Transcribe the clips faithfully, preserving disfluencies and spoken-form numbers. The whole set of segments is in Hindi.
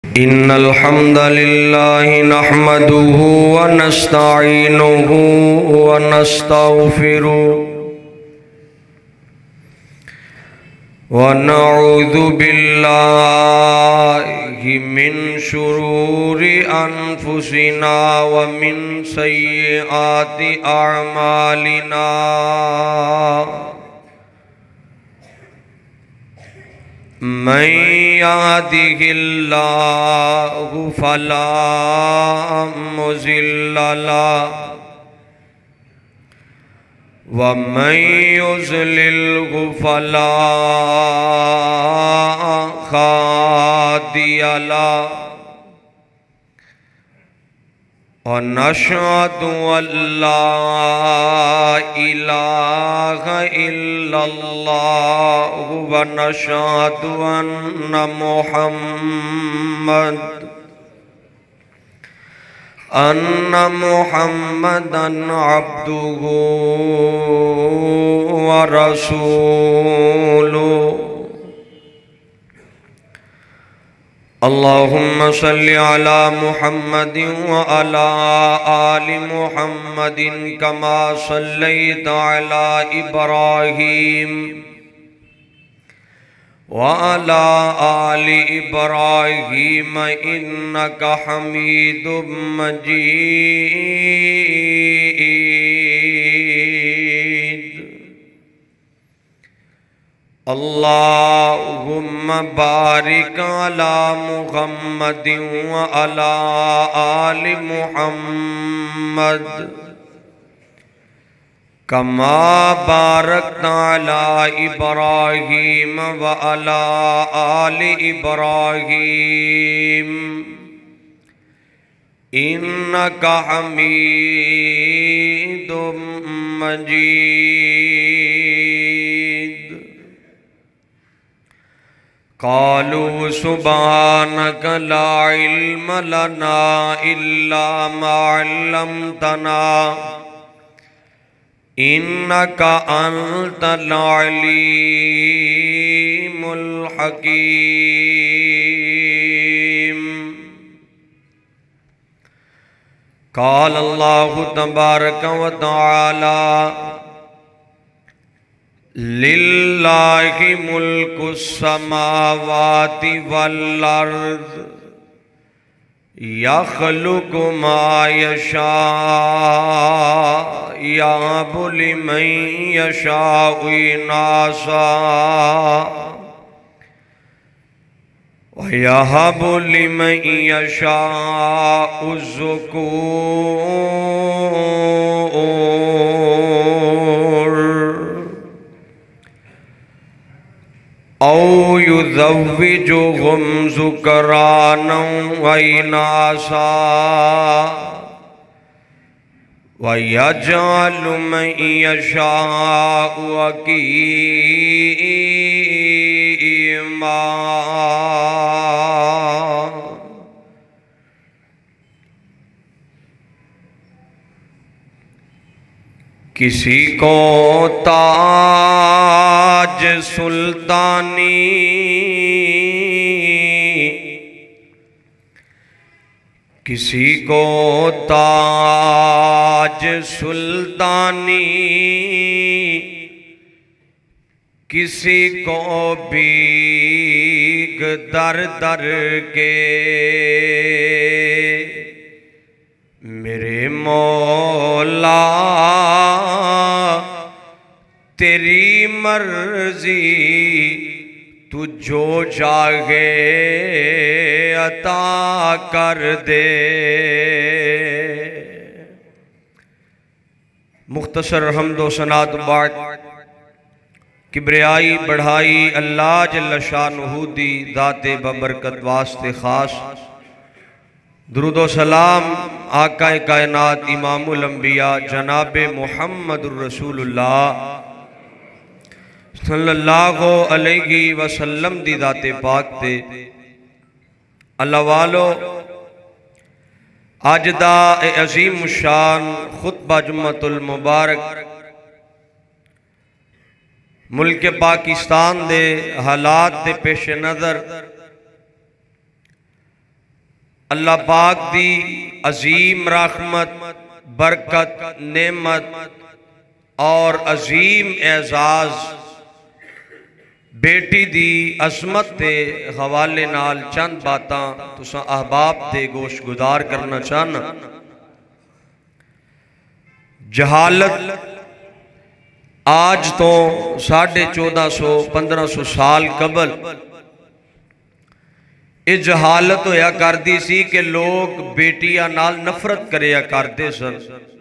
इन्नल हम्दलिल्लाहि नहमदुहु व नस्तईनुहु व नस्तगफिरुहु व नऊज़ु बिल्लाहि मिन शुरूरि अनफुसिना व मिन सय्यिआति अअमालिना। मन यहदिहिल्लाहु फला मुज़िल्ल लहु व मन युज़लिल्हु फला हादिय लहु व नशहदु अल्ला इलाहा इल्लल्लाहु व नशहदु अन्ना मुहम्मद अन्ना मुहम्मदन अब्दुहु व रसूलुहु। अल्लाहुम्मा सल्लि अला मुहम्मदिन व अला आलि मुहम्मदिन कमा सल्लैता अला इब्राहीम व अला आलि इब्राहीम इन्नका हमीदुम मजीद। अल्लाहुम्मा बारिक अला मुहम्मदिन व अला आलि मुहम्मद कमा बारकता अला इब्राहीम व अला आलि इब्राहीम इन्नका हमीदुम मजीद। क़ालू सुब्हानक ला इल्म लना इल्ला मा अल्लमतना इन्नका अंतल अलीमुल हकीम। क़ाल अल्लाहु तबारक व तआला लिल्लाहि मुल्कुस समावाति वल अर्ज़ यख़्लुक़ु मा यशा यहबु लिमन यशाउ इनासा व यहबु लिमन यशाउ ज़ुकूर औ युज़व्विजुहुम ज़ुकरानन व इनासा व यजअलु मन यशाउ अक़ीमा। किसी को ताज सुल्तानी किसी को ताज सुल्तानी किसी को भीख दर दर के मेरे मौला तेरी मर्जी तू जो चाहे अता कर दे। मुख्तसर हम्दो सनात बाद किब्रियाई बढ़ाई अल्लाह जल्ल शानुहु दी दाते बबरकत वास्ते खास दुरूदो सलाम आका कायनात इमामुल अंबिया जनाबे मुहम्मदुर रसूलुल्लाह सल्लल्लाहु अलैहि वसल्लम दी दाते पाक ते अल्लाह वालो अज दा अजीम शान खुतबा जुम्मतुल मुबारक मुल्क पाकिस्तान दे हालात के पेश नज़र अल्लाह पाक दी अजीम रहमत, बरकत, नेमत और अजीम एजाज बेटी दी अजमत के हवाले नाल चंद बातां तुसां अहबाब ते गोश गुजार करना चाहना। जहालत आज तो साढ़े चौदह सौ पंद्रह सौ साल कबल ये जहालत होया करती सी कि लोग बेटियां नाल नफरत करया करते सन।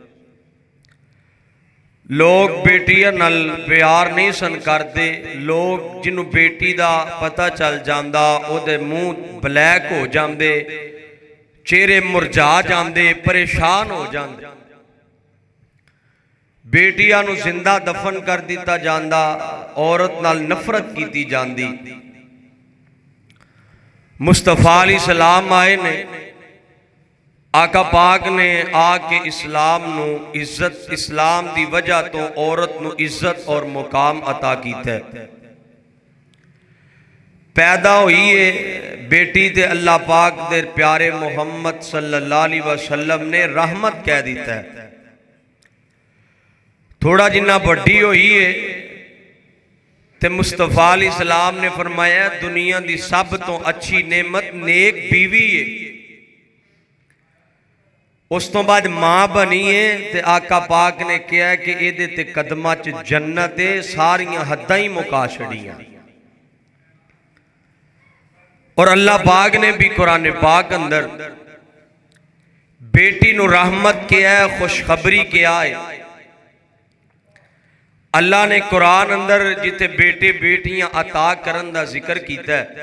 लोग बेटियां नाल प्यार नहीं सन करते। लोग जिन्हों बेटी दा पता चल जांदा ओदे मुंह ब्लैक हो जांदे, चेहरे मुरझा जांदे, परेशान हो जांदे। बेटियां नूं जिंदा दफन कर दिता जांदा, औरत नाल नफरत की जांदी। मुस्तफा अलैहिस्सलाम आए ने, आका पाक ने आके इस्लाम नू इज्जत, इस्लाम दी वजह तो औरत नू इज्जत और मुकाम अता कीता है। पैदा हुई है बेटी ते अल्लाह पाक दे प्यारे मुहम्मद सल्लल्लाहु अलैहि वसल्लम ने रहमत कह दिता है। थोड़ा जिन्ना बड़ी हुई है ते मुस्तफा अलैहिस्सलाम ने फरमाया दुनिया की सब तो अच्छी नेमत नेक बीवी है। उस तो बाद मां बनी है ते आका पाक ने कहा कि इहदे ते कदमां च जन्नत है, सारियां हद्दां ही मुका छड़ियां। और अल्लाह पाक ने भी कुरान पाक अंदर बेटी नू रहमत किया है, खुशखबरी किया है। अल्लाह ने कुरान अंदर जिथे बेटे बेटियां अता करन दा जिक्र किया है,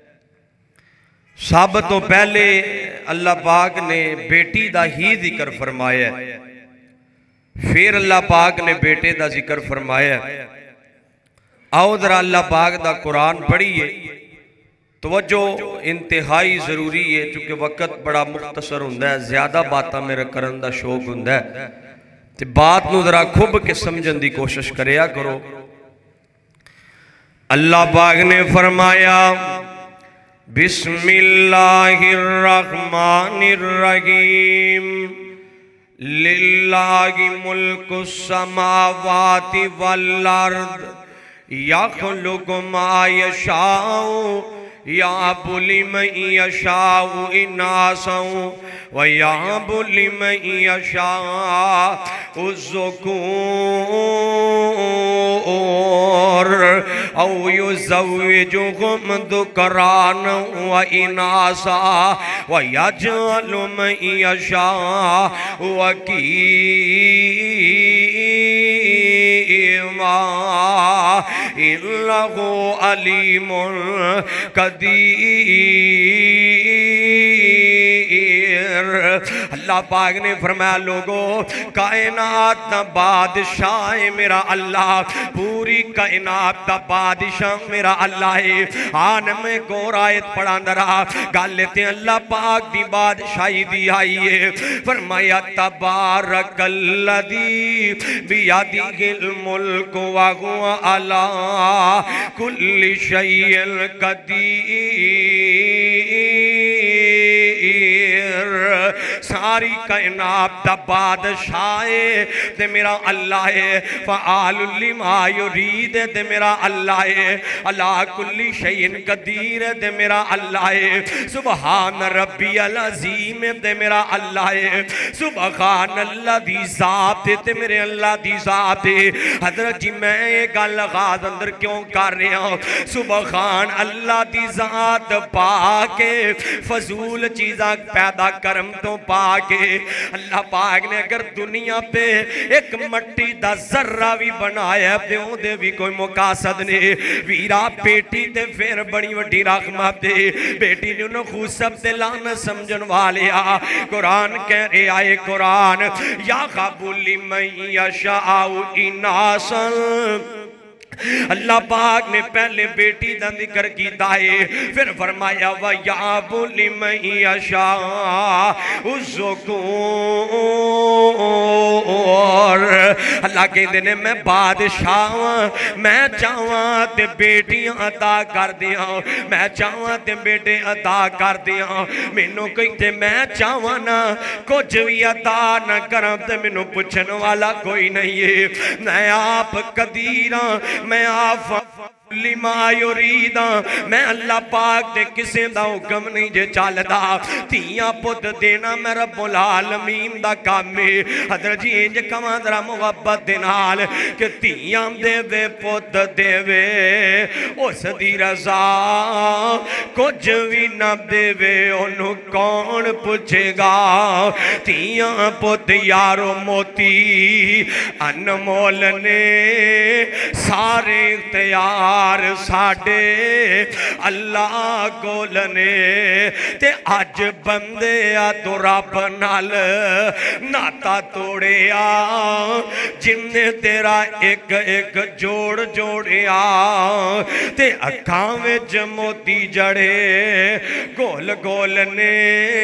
सब तो पहले अल्लाह पाक ने बेटी दा ही जिक्र फरमाया, फिर अल्लाह पाक ने बेटे दा जिक्र फरमाया। आओ जरा अल्लाह पाक दा कुरान पढ़िए। तवज्जो इंतहाई जरूरी है क्योंकि वक्त बड़ा मुख्तसर हुंदा है, ज्यादा बातां मेरा करन दा शौक हुंदा है ते बात नूं जरा खुब के समझण दी कोशिश करया करो। अल्लाह पाक ने फरमाया बिस्मिल्लाहिर रहमानिर रहीम लिल्लाहि मुल्कुस समावाति वल अर्द यख्लुकु मा यशाउ याबु लिमन यशाउ इनासौ व याबु लिमन यशाउ ज़ुकूर औ युज़व्विजुहुम ज़ुकरान व इनासा व यजअलु मन यशाउ अकीमा इन्नहु अलीमुन कदीर। अल्लाह पाक ने फरमाया लोगो कायनात दा बादशाह है मेरा अल्लाह, पूरी कायनात दा बादशाह मेरा अल्लाह है। आन में गोरायत पढ़ांदा रहा गल ते अल्लाह पाक दी बादशाही दी आई है। फरमाया तबारकल्लज़ी बियदिहिल मुल्कु व हुवा अला कुल्ली शैइन कदीर। सारी कायनात दा बादशाह ते मेरा अल्लाह है। फ़आलुल लिमा युरीद ते मेरा अल्लाह है। अला कुल्ली शैइन कदीर ते मेरा अल्लाह है। सुबहान रब्बियल अज़ीम ते मेरा अल्लाह है। सुबहान अल्लाह दी ज़ात ते मेरे अल्लाह दी ज़ात है। हज़रत जी मैं ये गल आगाज़ अंदर क्यों कर रहा हूँ? सुबहान अल्लाह दी ज़ात पाके फजूल चीज़ां पैदा करम तो पाके अल्लाह पाक ने अगर दुनिया पे एक मट्टी दा जर्रा भी बनाया ते ओदे भी कोई मुकासद नहीं। वीरा बेटी ते फिर बड़ी वड्डी रहमत है। बेटी नूं नखूसत ते लानत समझण वाले आ कुरान कह रहे आए कुरान या क़बूल लिमन यशाउ इनासन अल्लाह पाक ने पहले बेटी का जिक्र किया है, फिर फरमाया वा या बुली मई अशा और अल्लाह कहते ने मैं बादशाह मैं चाहवा ते बेटियां अता कर दिया, मैं चाहवा ते बेटे अता कर दिया, मैनू कहते मैं चाहवा ना कुछ भी अता न करा ते मैनू पूछन वाला कोई नहीं है, मैं आप कदीरा मैं आप लिमायुरीदा मैं अल्लाह पाक दे किसे दा हुक्म नहीं जे चलदा, धीआं पुत देना मैं रब्बुल आलमीन दा काम है। हज़रत जी इंज कवां जरा मुहब्बत दे नाल कि धीआं देवे पुत देवे उस दी रज़ा कुछ भी ना देवे ओनू कौन पुछेगा, धीआं पुत यारो मोती अनमोल ने सारे इख्तियार साडे अल्लाह कोल ने, ते अज बंदे आ तो रब नाल नाता तोड़िया जिन्ने तेरा एक एक जोड़ जोड़िया, ते अखां विच मोती जड़े गोल गोल ने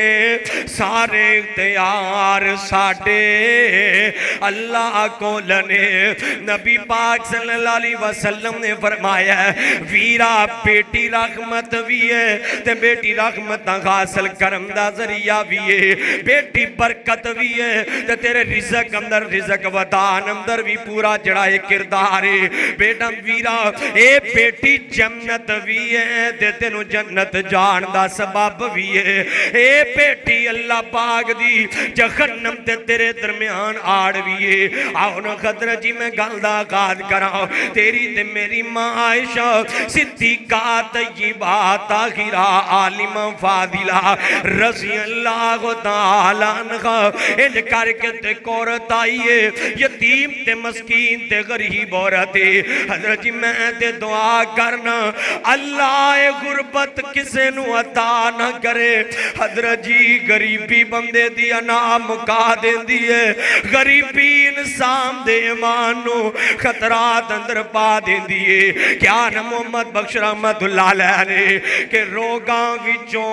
सारे इख्तियार साडे अल्लाह कोल ने। नबी पाक सल्लल्लाहु अलैहि वसल्लम ने फरमाया वीरा बेटी रहमत भी है ते बेटी रहमत हासिल करने का जरिया भी है, बेटी बरकत भी है ते तेरे रिज़्क अंदर रिज़्क वदान अंदर भी पूरा जड़ा है किरदार है। बेटा वीरा ए बेटी जन्नत भी है ते तेनू जन्नत जान दा सबब भी है, ए बेटी अल्लाह पाक दी जहन्नम ते तेरे दरमियान आड़ भी है। आओ ना खदर जी मैं गल दा आगाज़ करा, तेरी ते मेरी मां आयशा सिद्दीका तय्यबा ताहिरा आलिमा फादिला रज़ी अल्लाह तआला अन्हा इंज करके ते औरत आई है यतीम ते मस्कीन ते गरीब औरत है। हज़रत जी मैं ते दुआ करना अल्लाह गुरबत किसे नू अता ना करे। हज़रत जी गरीबी बंदे दी अना मुका देंदी है, गरीबी इंसान दे ईमान नू खतरात अंदर पा देंदी है। क्या न मोहम्मद बख्श रहमतुल्लाह अलैह ने के रोगां विचों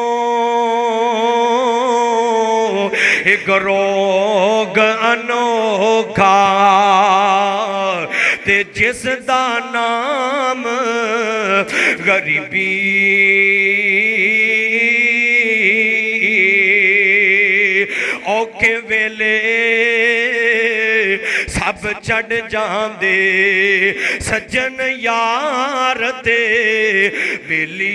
एक रोग अनोखा ते जिस दा नाम गरीबी औखे वेले सब छड़ जांदे सज्जन यार ते बेली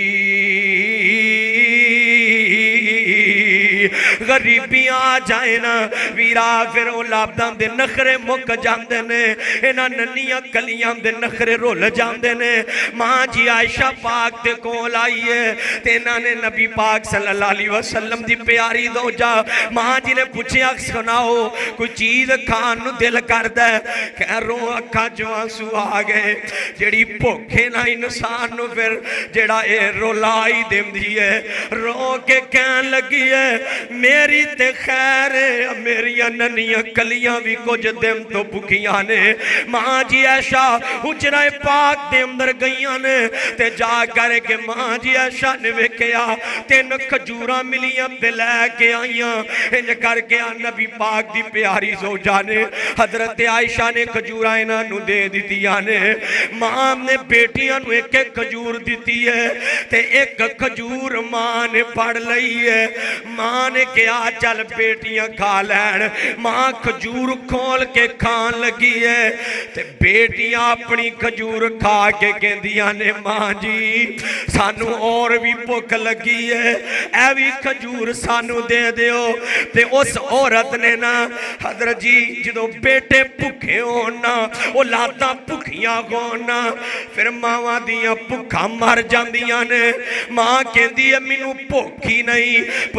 गरीबी आ जाए ना वीरा फिर औलादां दे नखरे मुक जांदे ने, इन्हां नन्नियां कलियां दे नखरे रुल जांदे ने। मां जी आयशा पाक दे कोल आई है ते इन्हां ने नबी पाक सल्लल्लाहु अलैहि वसल्लम दी प्यारी दोजा मां जी ने पूछया सुनाओ कोई चीज खान नू दिल करदा है, कह रो अखां चों आंसू आ गए। जेड़ी भुखे ना इंसान नू फिर जेड़ा ए रोलाई देंदी है, रो के कहन लगी है मेरी ते खैर मेरिया नन्नियां कलियां भी कुछ दिन तो भुखियां ने। मां जी ऐशा हुजरा पाक दे अंदर गईयां ने ते जा करके मां जी ऐशा ने वेखिया तीन खजूरां मिलियां ते लैके आईयां। इंज करके नबी पाक दी प्यारी जोजा ने हजरत आयशा ने खजूरां इन्हां नू दे दित्तियां ने। मां ने बेटियां नू एक एक खजूर दित्ती है ते एक खजूर मां ने पड़ लई है। मां ने कहा चल बेटियां खा लैन। मां खजूर खोल के खान लगी है ते बेटियां अपनी खजूर खा के कहदियां ने मां जी सानू और भी भुख लगी है, ऐ भी खजूर सानू दे दियो। ते उस औरत ने ना हजरत जी जो बेटे भुखे होना औलादां भुखियां होना फिर मावां दियां भुखा मर जांदियां ने। मां कहदी है मैनू भुख ही नहीं पुत्रा मेरा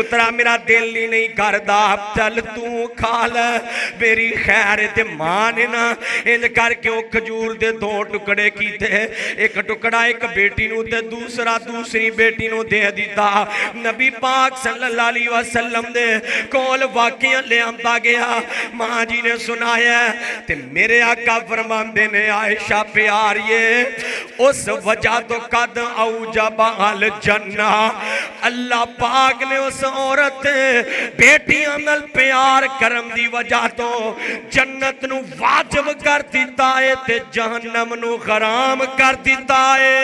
मेरा दिल ही नहीं करदा, चल तू खा ले, मेरी खैर ते मां ने ना इंज करके वो खजूर दे दो टुकड़े कीते, एक टुकड़ा एक बेटी नू ते दूसरा दूसरी बेटी नू दे दिता। नबी पाक सल्लल्लाहु अलैहि वसल्लम दे कोल वाकया लियांदा गया, मां जी ने सुनाया ते मेरे आका फरमांदे ने आयशा प्यारिए उस वजह तो कद औजबल जन्ना, अल्लाह पाक ने उस औरत बेटियां नाल प्यार करम दी वजह तो जन्नत नू वाजिब कर दिता है ते जहन्नम नू हराम कर दिता है।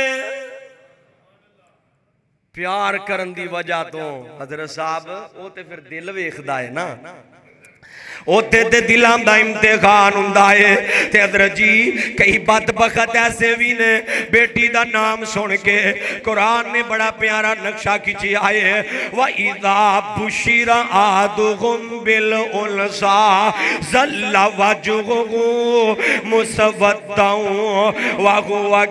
प्यार करन दी वजह तो हजरत साहब वो ते फिर दिल वेखदा है ना, ओते ते दिलां दा इम्तिहान हुंदा है। ते हजरत जी कई बदबख्त ऐसे भी ने बेटी दा नाम सुन के कुरान ने बड़ा प्यारा नक्शा खिंचिया है, व इज़ा बुशिरा आदुहुम बिल उनसा ज़ल्ला वजहुहु मुसवद्दन व हुवा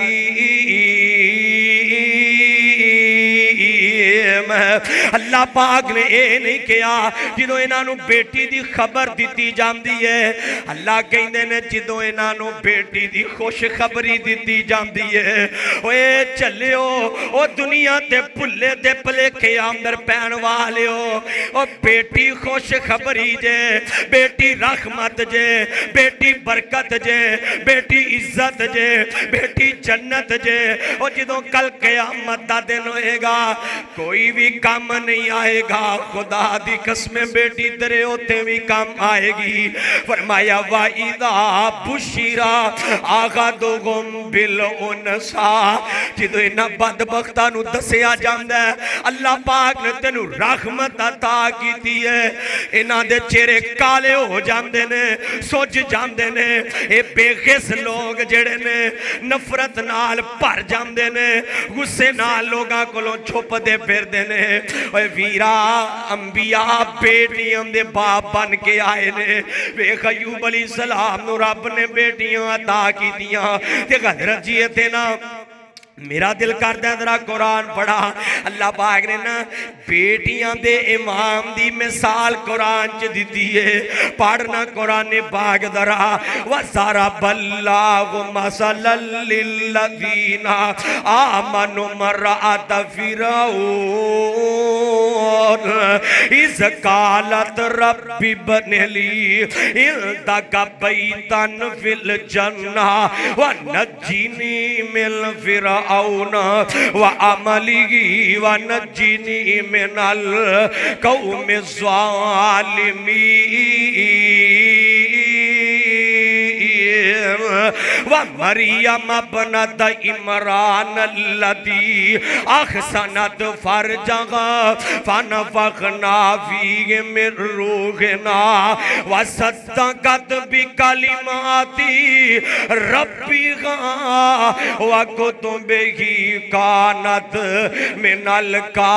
कज़ीम। अल्लाह पाक ने ये नहीं किया जो इन्हों बेटी दी खबर दी जाती है, अल्लाह कहते ने जो इन्हों बेटी दी खुशखबरी दी जाती है, ओए चलियो ओ दुनिया ते भुले ते भलेखे अंदर पैन वाले ओ बेटी खुशखबरी जे, बेटी रहमत जे, बेटी बरकत जे, बेटी इज्जत जे, बेटी जन्नत जे। ओ जो कल क़यामत दा दिन होएगा कोई भी काम नहीं आएगा, खुदा दी कसम बेटी तेरे होते भी काम आएगी। फरमाया वाइदा बुशीरा आगादुहुम बिल उनसा, जो इन्हां बदबख्तां नूं दसिया जांदा है अल्लाह पाक ने तेनू रहमत अता कीती है, इन्हां दे चेहरे काले हो जांदे ने, सुज जांदे ने, ये बेखिस लोग जेड़े ने नफरत नाल भर जांदे ने, गुस्से नाल लोगां कोलों छुपदे फिरदे ने। ओए वीरा अंबिया बेटियां दे बाप बन के आए ने, वेख अय्यूब अलैहिस्सलाम नूं रब ने बेटियां अता कीतियां ते हज़रत जी इत्थे ना मेरा दिल करदा जरा कुरान पढ़ा। अल्लाह पाक ने ना बेटियां दे इमाम दी मिसाल कुरान च दी है, पढ़ना कुरान पाक जरा। वज़रा बल्लाहु मसलन लिल्लज़ीना आमनु मरअत फिरऔन इज़ कालत रब्बि बनिली इंदका बैतन फिल जन्नह व नज्जिनी मिन फिरऔन व अमलिही व नज्जिनी मिनल कौमि ज़ालिमीन व मरियम इब्नत इमरान अल्लती अहसनत फरजहा फनफखना फीहि मिन रूहिना व सद्दक़त बिकलिमाति रब्बिहा व कुतुबिही कानत मिनल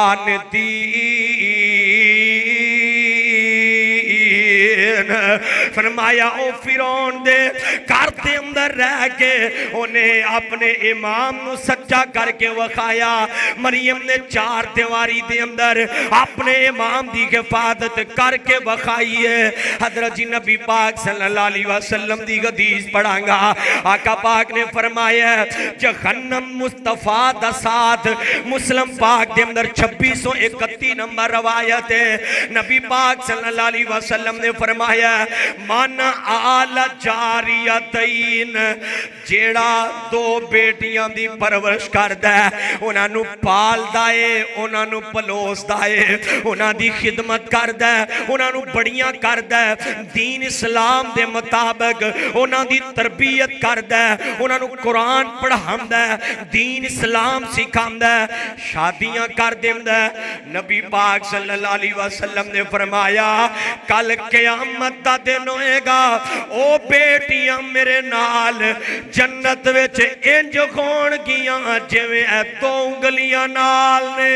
कानितीन। फरमाया ओ फिरौन दे घर के अंदर रह के उन्हें अपने इमाम नू सच्चा करके वखाया। मरियम ने चार दीवारी दे अंदर अपने इमाम की हिफाजत करके वखाई है। हजरत जी नबी पाक सल्लल्लाहु अलैहि वसल्लम की हदीस पढ़ांगा, आका पाक ने फरमाया जहन्नम मुस्तफा दा साथ मुस्लिम पाक के अंदर छब्बीस सौ इकती नंबर रवायत है। नबी पाक सल्लल्लाहु अलैहि वसल्लम ने फरमाया मन आल जारियतैन, जेड़ा दो बेटियां दी परवरिश करदा है, उन्हां नू पालदा है, उन्हां नू पलोसदा है, उन्हां दी खिदमत करदा है, उन्हां नू बड़ियां करदा है, दीन इस्लाम दे मुताबिक उन्हां दी तरबियत करदा है, उन्हां नू कुरान पढ़ांदा है, दीन इस्लाम सिखांदा है, शादियां कर देंदा है। नबी पाक सल्लल्लाहु अलैहि वसल्लम ने फरमाया कल क़यामत दा दिन होएगा ओ बेटियां मेरे नाल जन्नत विच इंज होणगियां जिवें ए दो उंगलियां नाल ने।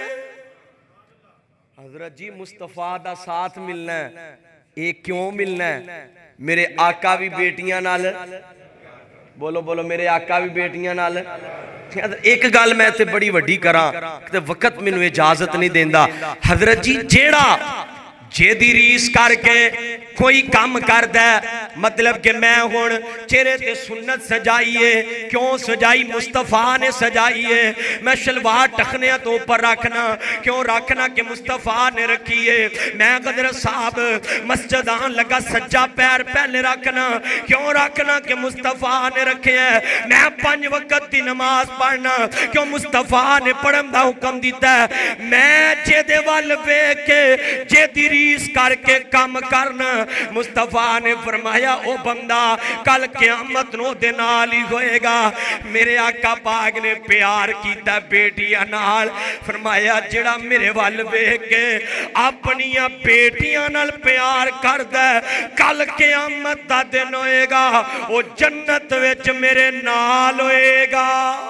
हजरत जी मुस्तफा दा साथ मिलना है, ये क्यों मिलना है? मेरे आका भी बेटियां नाल, बोलो बोलो, मेरे आका भी बेटियां नाल एक गल मैं ते बड़ी वड्डी करा ते वक्त मैनू इजाजत नहीं देंदा। हजरत जी जेड़ा जेदी रीस करके कोई काम करदा मतलब कि मैं हुण चेहरे ते सुन्नत सजाइए, क्यों सजाई? मुस्तफा ने सजाइए। मैं शलवार टखने तो ऊपर रखना, क्यों रखना? कि मुस्तफा ने रखी है। मैं गदर साहब मस्जिद आन लगा सज्जा पैर पहले रखना, क्यों रखना? कि मुस्तफा ने रखे है। मैं पांच वक्त की नमाज पढ़ना, क्यों? मुस्तफा ने पढ़न का हुक्म दिता है। मैं जेदे वल वेख के जेदी रीस करके काम करना, मुस्तफा ने फरमाया ओ बंदा कल क़यामत नूं दे नाल ही होएगा। मेरे आका पाक ने प्यार कीता बेटियां नाल, फरमाया जेड़ा मेरे वल वेख के अपनियां बेटियां नाल प्यार करदा कल क़यामत दा दिन होएगा ओ जन्नत विच मेरे नाल होएगा।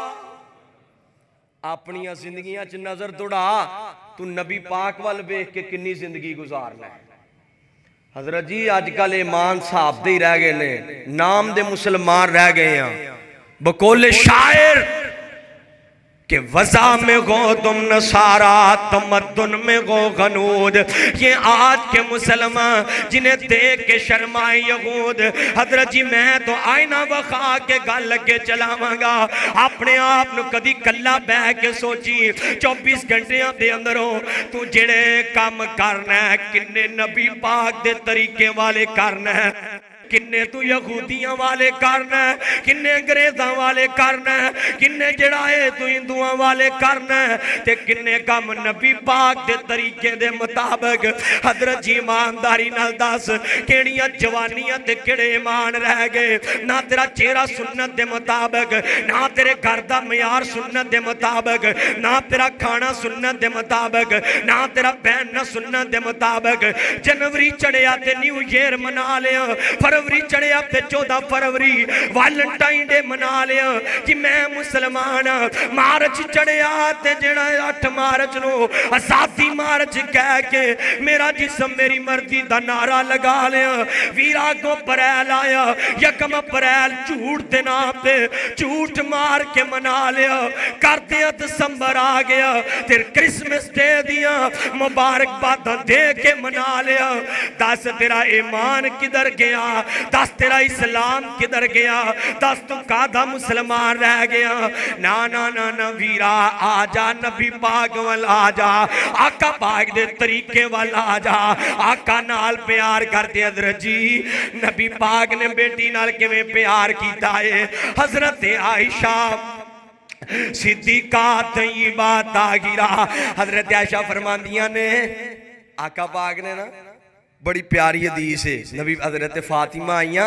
अपनियां जिंदगियां च नजर दौड़ा, तू नबी पाक वाल वेख के किन्नी जिंदगी गुजारना है। हजरत जी अजकल ईमान साहब दे ही रह गए ने, नाम दे मुसलमान रह गए हैं। बकोले शायर कि वज़ा में गो तुम नसारा तमद्दुन में गो गनूद। ये आज के मुसलमान जिन्हें देख के शर्माए यहूद। हजरत जी मैं तो आईना वखा के गल लगे चलावांगा, अपने आप न कदी कला बह के सोची चौबीस घंटिया के अंदरों तू जेड़े काम करना है किन्ने नबी पाक दे तरीके वाले करना है, किन्ने तू यहूदियां वाले करना है, किन्ने अंग्रेज़ां वाले करना है, किन्ने जड़ा है तू हिंदुआं वाले करना है, ते किन्ने काम नबी पाक दे तरीके दे मुताबिक। हजरत जी ईमानदारी नाल दस केड़ियां जवानियां ते केड़े ईमान रह गए? ना तेरा चेहरा सुन्नत दे मुताबिक, ना तेरे घर दा मयार सुन्नत दे मुताबिक, ना तेरा खाना सुन्नत दे मुताबिक, ना तेरा पहनना सुन्नत दे मुताबिक। जनवरी चढ़िया ते न्यू ईयर मना लिया, फरवरी चढ़िया ते चौदह फरवरी वैलेंटाइन डे मना लिया कि मैं मुसलमान। मार्च चढ़िया ते जेड़ा अठ मार्च नो आजादी मार्च कह के मेरा जिसम मेरी मर्जी दा नारा लगा लिया। वीरा को अप्रैल आया, यकम अप्रैल झूठ दे नाम पे झूठ मार के मना लिया। करते दिसंबर आ गया तेरे क्रिसमस डे दिया मुबारकबाद दे के मना लिया। दस तेरा ईमान किधर गया? दस तेरा इस्लाम किधर गया? दस तू कादा मुसलमान रह गया? ना ना ना ना वीरा आ जा, नबी पाक वाल आ जा, आका पाक दे तरीके वाल आ जा, आका नाल प्यार करते। हजरत जी नबी पाक ने बेटी नाल किवें प्यार कीता है? हजरत आयशा सिद्दीका तय्यबा ताहिरा हजरत आयशा फरमांदियां ने आका पाक ने ना बड़ी प्यारी हदीस है, नबी हजरत फातिमा आईया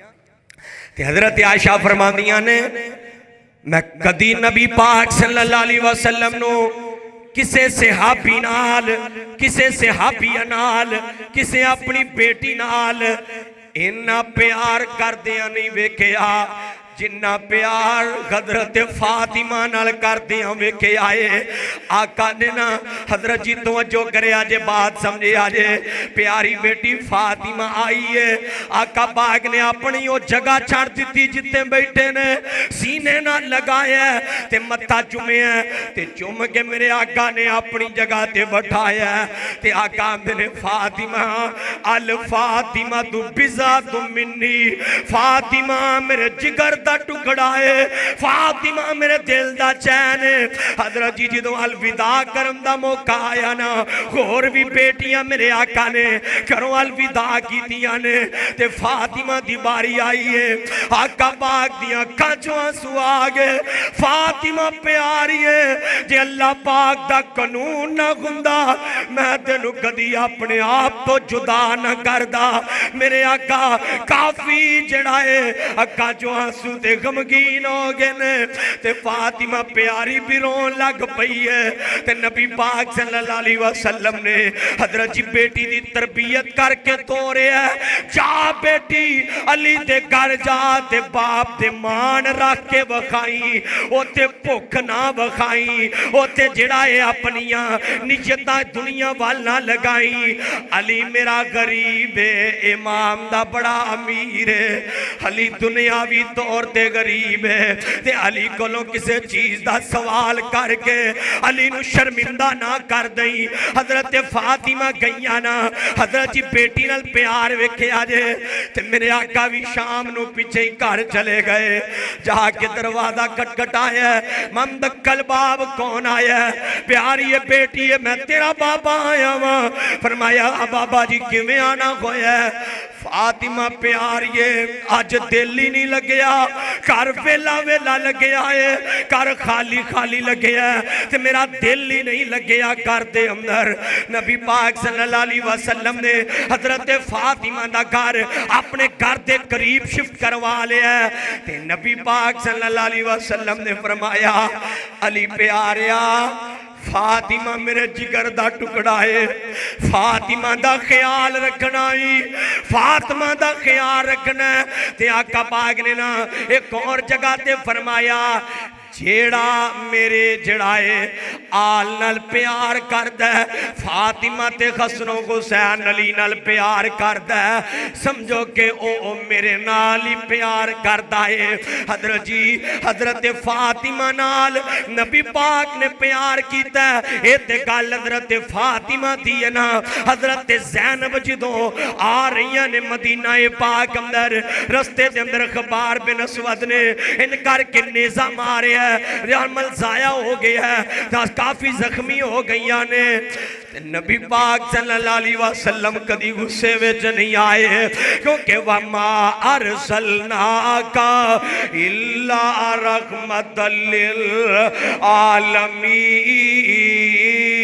ते हजरत आयशा फरमांदियां ने मैं कदी नबी पाक सल्लल्लाहु अलैहि वसल्लम नो किसे सहाबी नाल, किसे सहाबिया नाल, किसे अपनी बेटी नाल इन्ना प्यार करदियां नहीं वेखिया जिन्ना प्यार हजरत फातिमा नाल करदे वेखे आए। आका ने ना हजरत जी तवज्जो करे जे बात समझे आजे। प्यारी बेटी फातिमा आई है, आका पाक ने अपनी वो जगह छड़ दी जिते बैठे ने, सीने ना लगाया ते मत्था चुमिया ते चुम के मेरे आका ने अपनी जगह ते बैठाया ते आका मेरे फातिमा अल फातिमा तू बिजा तू मिन्नी, फातिमा मेरे जिगर दा टुकड़ा है, फातिमा मेरे दिल दा चैन है। हजरत जी जो अलविदा करन दा मौका आया ना, होर भी बेटियां मेरे आका ने घरों अलविदा कीतियां ने ते फातिमा दी बारी आई है। आका पाक दी अखां चों आंसू आ गए। फातिमा प्यारी है, जे अल्लाह पाक दा कानून ना हुंदा मैं तेनू कदी अपने आप तो जुदा ना करदा। मेरे आका काफी जड़ा है अखां चों आंसू ते गमगीन हो गए ने ते फातिमा प्यारी भी रोन लग पई है ते नबी पाक सल्लल्लाहु अलैहि वसल्लम ने हजरत जी बेटी दी तरबियत करके तोरिया, जा बेटी अली दे घर जा ते बाप दे मान रख के वखाई, ओते भुख ना वखाई, ओते जेड़ा है अपनियां नियतां दुनिया वाल ना लगाई। अली मेरा गरीब है, इमाम दा बड़ा अमीर है, अली दुनियावी तौर ते गरीब है ते अली कोलों किसी चीज का सवाल करके अली नू शर्मिंदा ना कर दई। हजरत फातिमा गईया ना हजरत जी बेटी नाल प्यार वेख्या जे ते मेरे आका भी शाम नू पीछे ही घर चले गए। जाके दरवाजा खटखटाया, ममदक्कल बाब कौन आया? प्यारी है बेटी है, मैं तेरा बाबा आया वा। फरमाया बाबा जी किवें आना होया? फातिमा प्यारिए अज दिल ही नहीं लगया, घर वेला वेला लगया है, घर खाली खाली लगया ते मेरा दिल ही नहीं लगया घर दे अंदर। नबी पाक सल्लल्लाहु अलैहि वसल्लम ने हजरत फातिमा दा घर अपने घर दे करीब शिफ्ट करवा लिया ते नबी पाक सल्लल्लाहु अलैहि वसल्लम ने फरमाया अली प्यारिया फातिमा मेरे जिगर दा टुकड़ा है, फातिमा दा ख्याल रखना ही, फातिमा दा ख्याल रखना। ते आका पाक ने ना एक और जगह ते फरमाया जेड़ा मेरे जड़ाए आल नाल प्यार करदा है, फातिमा ते खसरो हुसैन अली नाल प्यार करदा है, समझो कि ओ, ओ मेरे नाल ही प्यार करदा है। हजरत जी हजरत फातिमा नाल नबी पाक ने प्यार कीता है। ये ते गल हजरत फातिमा दी है ना। हजरत ज़ैनब जदों आ रही ने मदीना पाक अंदर, रस्ते दे अंदर खबार बिन असवद ने इन करके नेज़ा मारिया, अमल जाया हो गया है, काफी जख्मी हो गई ने। नबी पाक सल्लल्लाहु अलैहि वसल्लम कदी गुस्से विच नहीं आए, क्योंकि वमा अरसलनाका इल्ला रहमतल लिल आलमीन।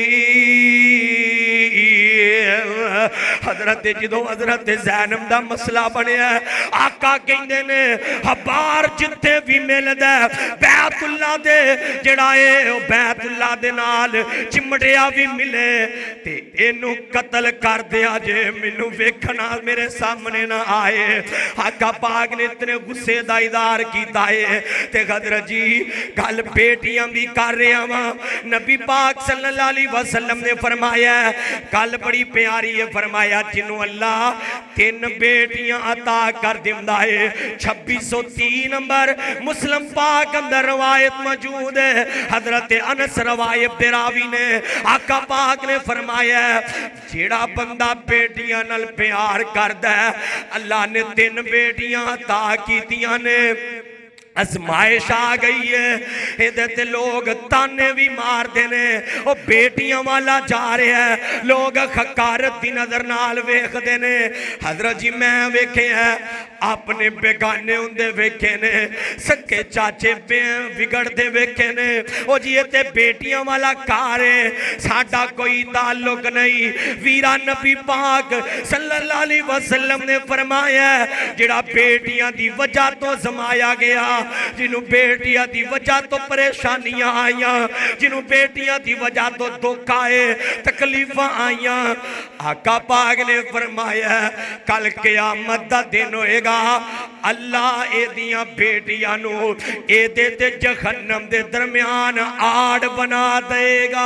हजरत जो हजरत ज़ैनब दा मसला बनया, आका कहंदे ने हबार जिथे भी मिलदा बैतुल्ला दे जड़ा है बैतुल्ला दे नाल चिमड़िया भी मिले ते इनू कतल कर दिया जे मैनू वेखना मेरे सामने ना आए। आका पाक ने इतने गुस्से दा इज़हार कीता है। ते हजरत जी गल बेटियां भी कर रहा वा। नबी पाक सल्लल्लाहु अलैहि वसल्लम ने फरमाया गल बड़ी प्यारी है, फरमाया जिन्हों अल्लाह तीन बेटियां अता कर दिंदा है। छब्बीस सौ तीन नंबर मुस्लिम पाक अंदर रवायत मौजूद है। हजरत अनस रवायत रावी ने आका पाक ने फरमाया जेड़ा बंदा बेटियां नाल प्यार करदा है अल्लाह ने तीन बेटियां अता कीतियां ने। आजमाइश आ गई है, ये लोग ताने भी मारते ने, वो बेटियां वाला जा रहा है, लोग खकारत की नजर नाल वेखते ने। हजरत जी मैं वेखे है अपने बेगाने होंदे वेखे ने, सके चाचे बिगड़ते वेखे ने। ओ जी ये ते बेटियां वाला कार है, साडा कोई ताल्लुक नहीं। वीरा नबी पाक सल्लल्लाहु अलैहि वसल्लम ने फरमाया जेड़ा बेटियां दी वजह तो जमाया गया, जिन्हों बेटियां दी वजह तो परेशानियां आईया, जिन्हों बेटियां दी वजह तो दुख आए तकलीफां आईया, आका पाक ने फरमाया कल क़यामत दा दिन होएगा अल्लाह एदियां बेटियां नू एदे ते जहन्नम दे दरमियान आड़ बना देगा।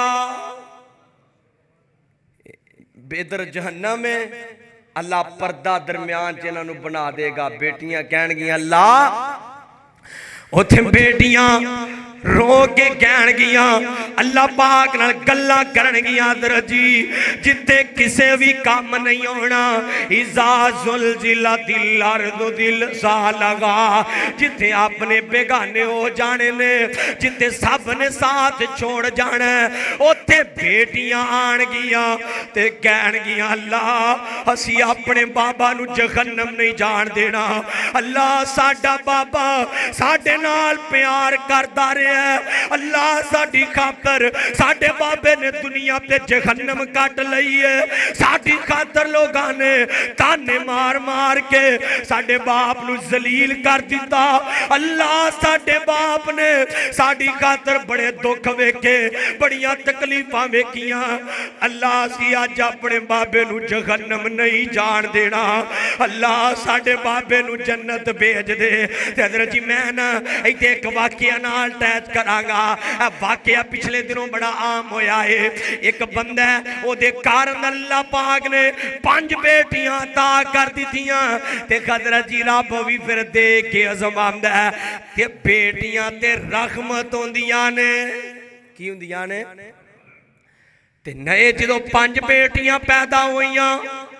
बेदर जहन्नम में अल्लाह पर्दा दरमियान च इन्हां नू बना देगा। बेटियां कहणगियां अल्लाह उथे बेटियां रो के कहणगियां अल्लाह पाक नाल गल्लां करनगियां दरजी जिथे किसे भी काम नहीं होना। इज़ा ज़ुलज़िलतिल अर्ज़ु ज़िलज़ालहा जिथे अपने बेगाने हो जाने ने, जिथे सब ने साथ छोड़ जाना, उथे बेटियां आणगियां ते कहणगियां अल्लाह असी अपने बाबा नू जहन्नम नहीं जान देना। अल्लाह साडा बाबा साडे नाल प्यार करदा रहा, अल्लाह साडी खातर साडे बाबे ने दुनिया ते जहन्नम कट लई है। साडी खातर लोगां ने ताने मार मार के साडे बाप नू जलील कर दिता। अल्लाह साडे बाप ने साडी खातर बड़े दुख वेखे, बड़ियां तकलीफां वेखियां। अल्लाह सी अज अपने बाबे नू जहन्नम नहीं जान देना। अल्लाह साडे बाबे नू जन्नत भेज दे। ते हज़रत जी मैं ना इत्थे एक वाकिया नाल अर्ज करांगा। वाकया पिछले दिनों बड़ा आम होया है। एक बंदा है ओदे कारण अल्लाह पाक ने पांच बेटियां अता कर दित्तियां ते हज़रत जी रब भी फिर दे के अज़मांदा है ते बेटियां ते रहमत होंदियां ने। की होंदियां ने? ते नए जो पांच बेटियां पैदा हुईयां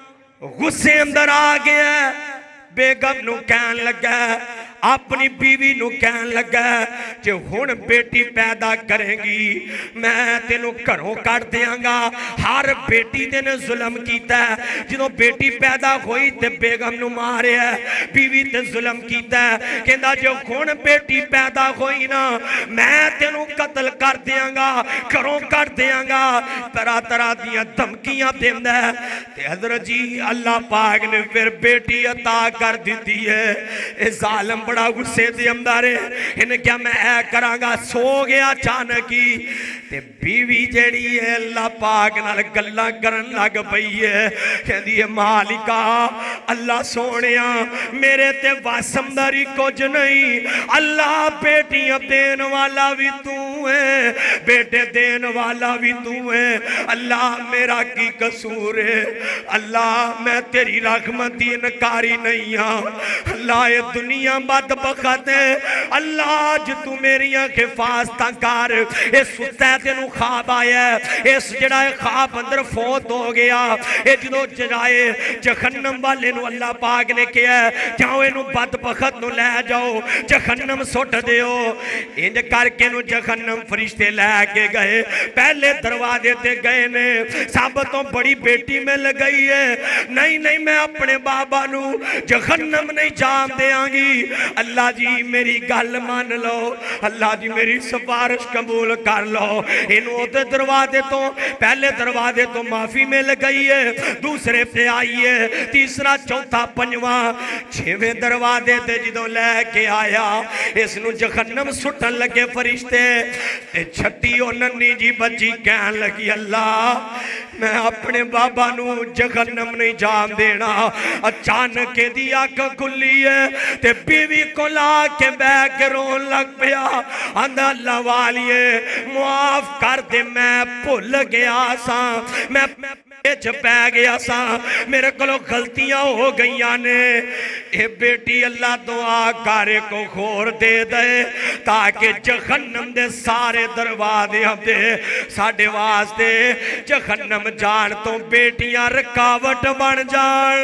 गुस्से अंदर आ गया। बेगम नूं कहन लगा, अपनी बीवी नूं कहन लगा, जे हुण बेटी पैदा करेंगी मैं तेनों घरों कट देंगा। हर बेटी ते ने जुल्म कीता। जो बेटी पैदा हुई ते बेगम नूं मारिया, बीवी ते जुल्म कीता। कहंदा जे हुण बेटी पैदा हुई ना मैं तेनों कत्ल कर देंगा, घरों कट देंगा। तरह तरह दियां धमकियां देंदा ते हज़रत जी अल्लाह पाक ने फिर बेटी अता कर दी है। ए जालिम बड़ा गुस्से दे अंदर है। इन्हें क्या मैं ऐ करांगा, सो गया अचानक ही ते बीवी जेड़ी है अल्लाह पाक नाल गल्लां करन लग पई है। कहंदी है मालिका अल्लाह सोहणिया मेरे ते वस अंदर ही कुछ नहीं। अल्लाह बेटियां देन वाला भी तू है, बेटे देन वाला भी तू है। अल्लाह मेरा की कसूर है? अल्लाह मैं तेरी रहमत दी इनकारी नहीं हाँ। अल्लाह ये दुनिया बदबख्त है। अल्लाह अज तू मेरिया हिफाजत कर। ये सुता तेनू ख्वाब आया, इस जड़ा ख्वाब अंदर फौत हो गया। ये जो जराए जहन्नम वाले नू अल्लाह पाक ने कहा जाओ इनू बदबख्त नू लै जाओ जहन्नम सुट दिओ। इंज करके नू जहन्नम फरिश्ते लैके गए। पहले दरवाजे ते गए ने, सब तो बड़ी बेटी मिल गई है। नहीं नहीं मैं अपने बाबा नू जहन्नम नहीं जान देंगी। अल्लाह जी मेरी गल मान लो, अल्लाह जी मेरी सिफारिश कबूल कर लो। इनू उधर दरवाजे तो पहले दरवाजे तो माफी मिल गई है, दूसरे पे आई है, तीसरा चौथा पंजवा छेवें दरवाजे ते जो लैके आया इसनू जहन्नम सुटन लगे फरिश्ते। छठी ओ नन्नी जी बच्ची कहन लगी अल्लाह मैं अपने बाबा नू जहन्नम नहीं जान देना। अचानक दी अख खुली है ते बीवी को ला के बह के रोन लग पिया। आंदा अल्लाह वालिए मुआफ कर दे, मैं भुल गया सा, मैं पै गया सा, मेरे को गलतियां हो गई ने। ए बेटी अल्लाह दुआ करे को खोर दे दे ताकि जहन्नम दे सारे दरवाजे दे साडे वास्ते जहन्नम जान तो बेटियां रुकावट बन जान।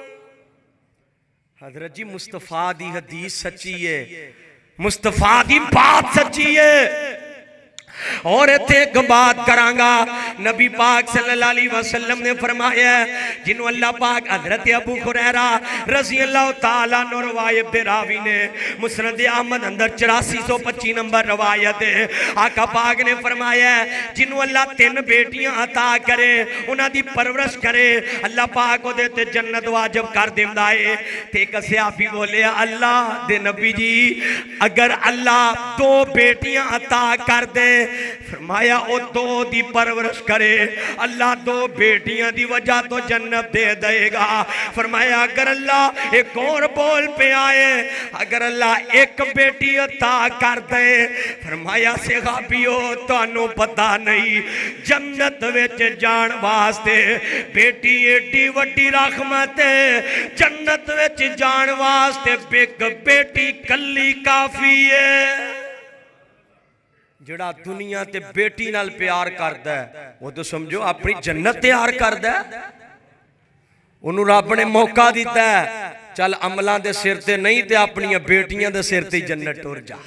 हजरत जी मुस्तफा दी हदीस सच्ची है, मुस्तफा दी बात सच्ची है। और इत्थे एक बात करांगा, नबी पाक सल्लल्लाहु अलैहि वसल्लम ने फरमाया जिन्हों अल्लाह पाक हजरत अबू हुरैरा रज़ी अल्लाह तआला अन्हु रवायत दे रावी ने मुस्नद अहमद अंदर चौरासी सौ पच्चीस नंबर रवायत है। आका पाक ने फरमाया जिन्हों अल्लाह तीन बेटियां अता करे उन्हां दी परवरिश करे अल्लाह पाक ओदे ते जन्नत वाजिब कर दिंदा है। ते एक सहाबी बोले अल्लाह दे नबी जी अगर अल्लाह दो बेटियां अता कर दे फरमाया ओ दो दी परवरिश करे अल्लाह दो बेटियां दी वजह तो जन्नत दे देगा। फरमाया अगर अल्लाह एक और बोल पे आए अगर अल्लाह एक बेटी अता कर दे फरमाया सहाबियो तुहानू पता नहीं जन्नत विच जान वास्ते बेटी एडी वड्डी रहमत है। जन्नत विच जान वास्ते एक बेटी कल्ली काफी है। जिहड़ा दुनिया ते बेटी नाल प्यार करदा है वो तो समझो अपनी जन्नत तैयार करदा है। उन्होंने रब ने मौका दिता है चल अमलों के सिर ते नहीं ते अपनी बेटियां के सिर ते जन्नत टुर जा।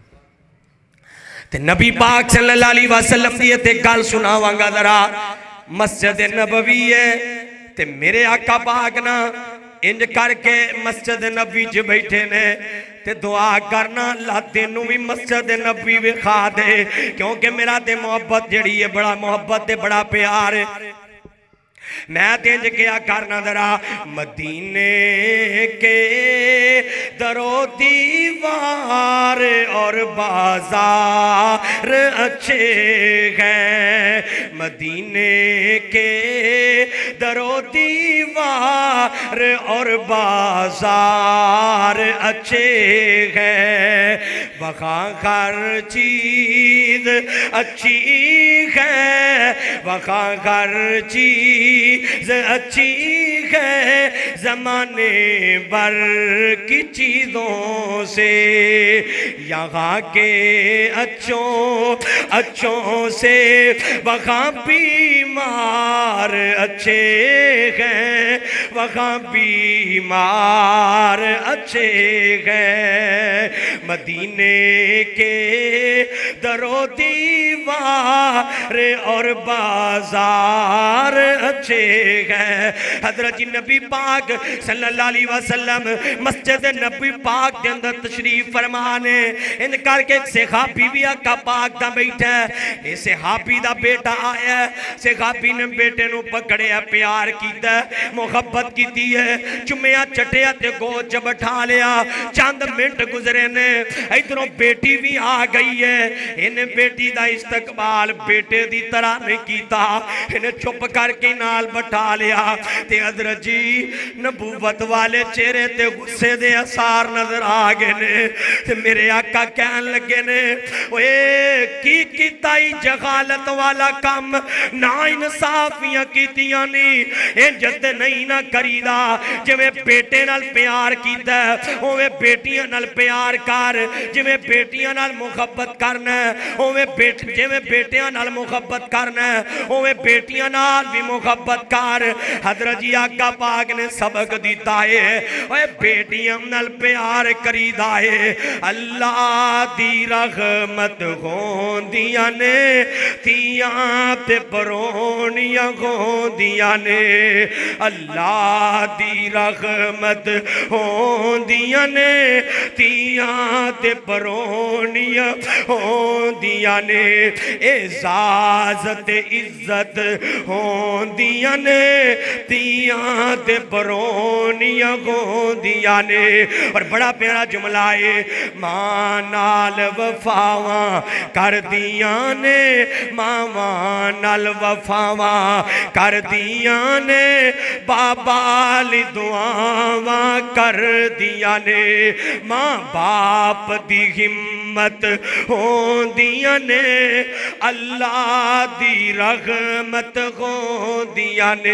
ते नबी पाक सल्लल्लाहु अलैहि वसल्लम दी ते गल सुनावांगा जरा। मस्जिद नबवी है ते मेरे आका पाक ना इंज करके मस्जिद नबी च बैठे ने ते दुआ करना अल्लाह तेनू भी मस्जिद नबी विखा दे क्योंकि मेरा ते मोहब्बत जड़ी है बड़ा मोहब्बत ते बड़ा प्यार है। मैं तेज क्या करना जरा मदीने के दरो दीवार और बाजार अच्छे हैं। मदीने के दरो दीवार और बाजार अच्छे हैं, वहाँ हर चीज अच्छी है, वहाँ हर चीज अच्छी है, जमाने भर की चीजों से यहाँ के अच्छों अच्छों से वहाँ बीमार अच्छे हैं, वहाँ बीमार अच्छे हैं। मदीने के दरो दीवार और बाजार अच्छे हैं। हजरत जी नबी पाक सल्लल्लाहु अलैहि वसल्लम मस्जिद नबी पाक के अंदर तशरीफ फरमाने इन करके सहाबी भी आका पाक दा बैठा है। सहाबी दा बेटा आया, सहाबी ने बेटे नू पकड़िया, प्यार कीता, मुहब्बत कीती है, चुमिया चटिया ते गोद च बैठा लिया। चंद मिनट गुजरे ने, इधरों बेटी भी आ गई है। इन्हें बेटी दा इस्तकबाल बेटे दी तरह नहीं कीता, इन्हें चुप करके नाल बैठा लिया। ते हजरत जी नबूवत वाले चेहरे ते गुस्से दे असार नजर आ गए ने। ते मेरे आका कहन लगे ने, ओए की कीता ही जहालत वाला काम, ना इंसाफियां कीतियां नहीं, इंज नहीं ना करीदा। जिवें बेटे नाल प्यार कीता उवें बेटियां नाल प्यार कर, जिवें बेटियां नाल मुहब्बत करना उवें बेट जिवें बेटियां नाल मुहब्बत करना उवें बेटियां नाल भी मुहब्बत कर। हजरत जी आका पाक ने सबक दिता है, ओए बेटियां नाल प्यार करीदा है। अल्लाह दी रहमत होंदियां ने, तियां ते परोनियां होंदियां ने। अल्लाह दी रहमत होंदियां ने, तियां ते परोनियां होंदियां ने। एजाज ते इज्जत होंदियां ने, तियां ते परोनियां होंदियां ने। और बड़ा प्यारा जुमला है, मां नाल वफावां कर दियां ने, मावां नाल वफावां कर दियां ने, बाबा ली दुआवां कर दियां ने। मां बाप दी हिम्मत होंदियां ने, अल्लाह दी रहमत होंदियां ने।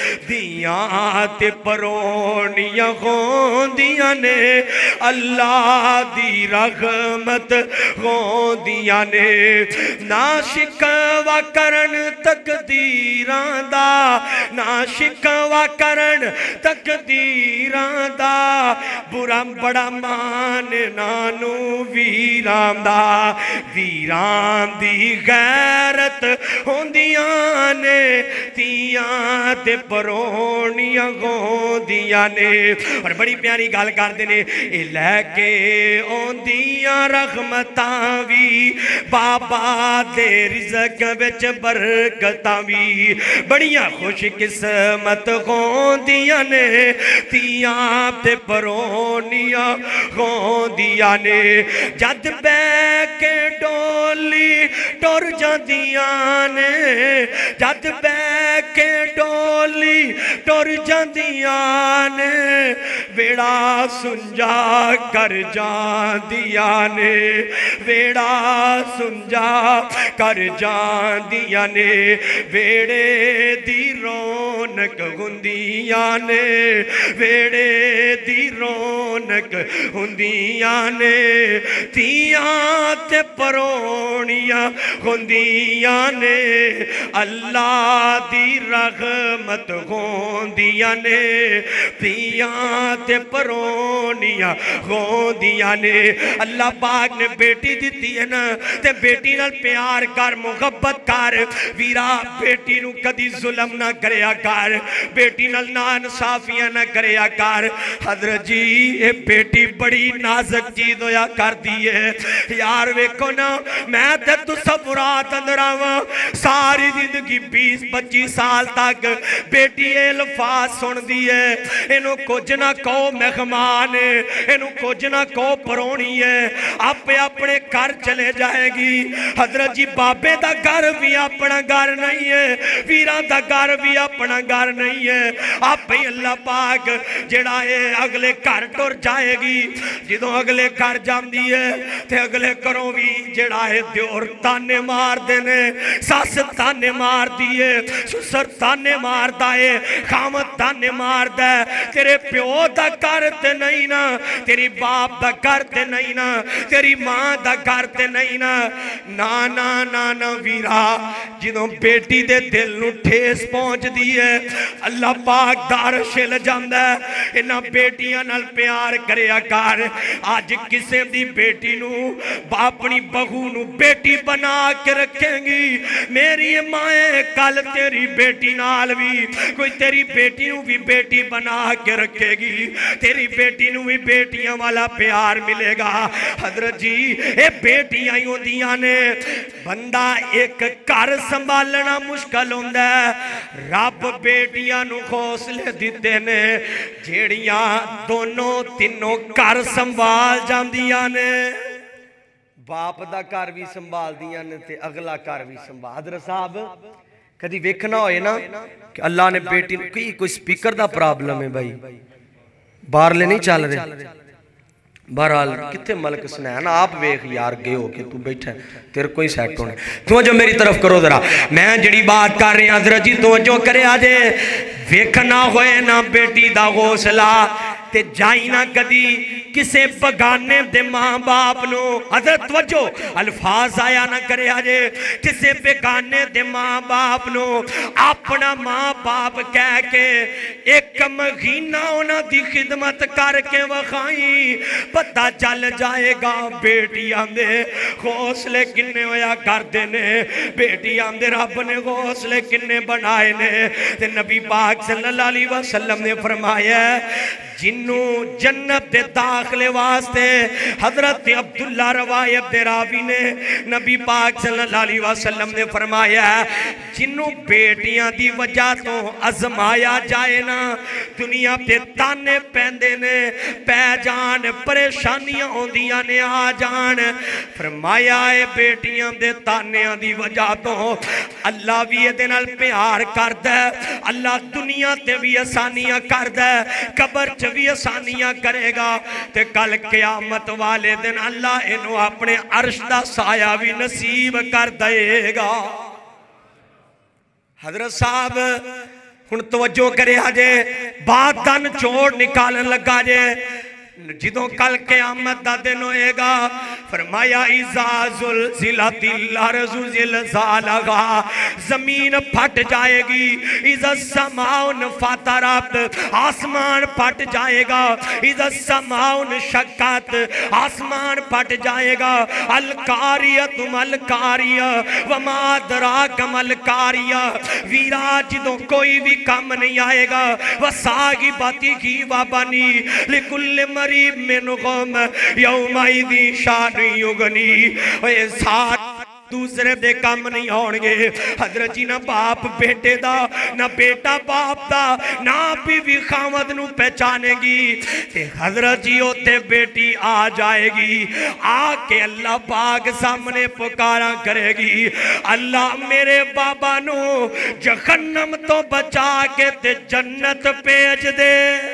दियां ते परोनियां होंदियां ने, अल्लाह दी रहमत होंदियां ने। ना शिकवा करन तकदीरां दा, ना शिकवा करन तकदीरां दा, बुरा बड़ा मान नानू वीरां दा। वीरां दी गैरत होंदियां ने, तियां ते परोनियां होंदियां ने। और बड़ी प्यारी गल करदे ने, ए लैके औंदियां रहमतां भी, बाबा दे रिज़क विच बरकतां भी। बड़ियां खुश किस्मत होंदियां ने, तियां ते परोनियां होंदियां ने। जद बैठ के डोली टुर जांदियां ने, जद बैठ के डोली टुर जांदियां ने, बेड़ा सुंजा कर जांदियां ने, बेड़ा सुंजा कर जांदियां ने। बेड़े दी रौनक हुंदियां ने, बेड़े दी रौनक हुंदियां ने। तियां ते परोनियां होंदियां ने, अल्लाह दी रहमत होंदियां ने। तियां ते परोनियां होंदियां ने। अल्लाह पाक ने बेटी दी है ना, ते बेटी नाल प्यार कर, मुहब्बत कर। वीरा बेटी नू कदी जुल्म ना करया कर, बेटी नाल नाइंसाफियां ना करया कर। हजरत जी ये बेटी बड़ी नाजुक चीज होया करदी है यार। वेखो ना, मैं ते तसव्वुरात अंदर आवां, सारी जिंदगी बीस पच्चीस साल तक बेटी ये अल्फाज सुनदी है, इनू कुछ ना कहो मेहमान है, इनू कुछ ना कहो परौनी है, आपे अपने घर चले जाएगी। हजरत जी बाबे का घर भी अपना घर नहीं है, वीरां दा घर भी अपना घर नहीं है, आप ही अल्लाह पाक जेड़ा है अगले घर टुर जाएगी। जो अगले घर जाती है तो अगले घरों भी जेड़ा है दियोर ताने मारते ने, सस ताने मारती है, सुसर ताने मारता है, खामत ताने मारता है। तेरे प्यो का घर ते नहीं ना, तेरी बाप का घर ते नहीं ना, तेरी मां का घर ते नहीं ना, ना ना ना ना वीरा, जो बेटी दे दिल नूं ठेस पहुंचती है अल्लाह पाक दर छिल जांदा है। इन्हां बेटियां नाल प्यार करिया कर। अज किसे दी बेटी नूं अपनी बहू नूं बेटी बना के रखेंगी, मेरी माए कल तेरी बेटी नाल भी कोई तेरी बेटी नूं भी बेटी बना के रखेगी, तेरी बेटी नूं भी बेटियां वाला प्यार मिलेगा। हजरत जी ये बेटियां ही होंदियां ने, बंदा एक घर संभालना मुश्किल होंदा है, रब बेटियां नूं हौसले दिते ने जेड़ियां दोनों तीनों घर संभाल जांदियां ने। बाप दा घर भी संभाल दियां ने ते अगला घर भी संभाल। हजरत साहब कदी वेखना होए ना कि अल्लाह ने बेटी की कोई स्पीकर दा प्रॉब्लम है भाई, बाहरले नहीं चल रहे, बहरहाल कितने मलक सुनैन आप वेख यार गए हो कि तू बैठा तेरे कोई सेट होने। तवज्जो मेरी तरफ करो जरा, मैं जड़ी बात कर रहा हजरत जी तवज्जो करे आजे। वेखना होए ना बेटी दा हौसला ते जाई ना कदी किसे बगाने दे मां बाप नो। हजरत तवज्जो अल्फाज आया ना करे आजे, किसे बेगाने दे मां बाप नो अपना मां बाप कह के एक महीना उन्हां दी खिदमत करके वखाई, पता चल जाएगा बेटियां दे हौसले किन्ने होया करदे ने, बेटियां दे रब ने हौसले किन्ने बनाए ने। ते नबी पाक सल्लल्लाहु अलैहि वसल्लम ने फरमाया जिन्नू जन्नत दे दाखले वास्ते हजरत अब्दुल्ला रवायत दे रावी ने नबी पाक सल्लल्लाहु अलैहि वसल्लम ने फरमाया जिन्नू बेटियां दी वजह तो आजमाया जाए ना, दुनिया पे ताने पैंदे ने, पै जान, परेशानियां होंदियां ने आ जान, फरमाया है बेटियां दे तानियां दी वजह तो अल्लाह भी इहदे नाल प्यार करदा है, अल्लाह दुनिया ते भी आसानियां करदा है, कबर च भी आसानियां करेगा, ते कल क़यामत वाले दिन अल्लाह इन्हू अपने अर्श दा साया भी नसीब कर देगा। हजरत साहब हुण तवज्जो करे जे, बात का निचोड़ निकालन लगा जे। जिदों कल क़यामत दा दिन होएगा फरमाया इज़ा ज़ुलज़िलतिल अर्ज़ु ज़िलज़ालहा, जमीन फट जाएगी, इज़ा समाउन फतरत, आसमान फट जाएगा, इज़ा समाउन शक्कत, आसमान फट जाएगा, अल कारियतु मल कारिया वमा अदराक मल कारिया, वीरा जिदों कोई भी काम नहीं आएगा, वसागिबती की वबनी लिकुल्ल मरीब मिनहुम यौमइज़ि शान युगनी, ओए साथ दूसरे दे काम नहीं होंगे। हजरत जी ना बाप बेटे दा, ना बेटा बाप दा, ना बीवी खामद नू पहचानेगी, ते हजरत जी ओते बेटी आ जाएगी, आके अल्लाह पाक सामने पुकारा करेगी, अल्लाह मेरे बाबा नू जहन्नम तो बचा के ते जन्नत भेज दे।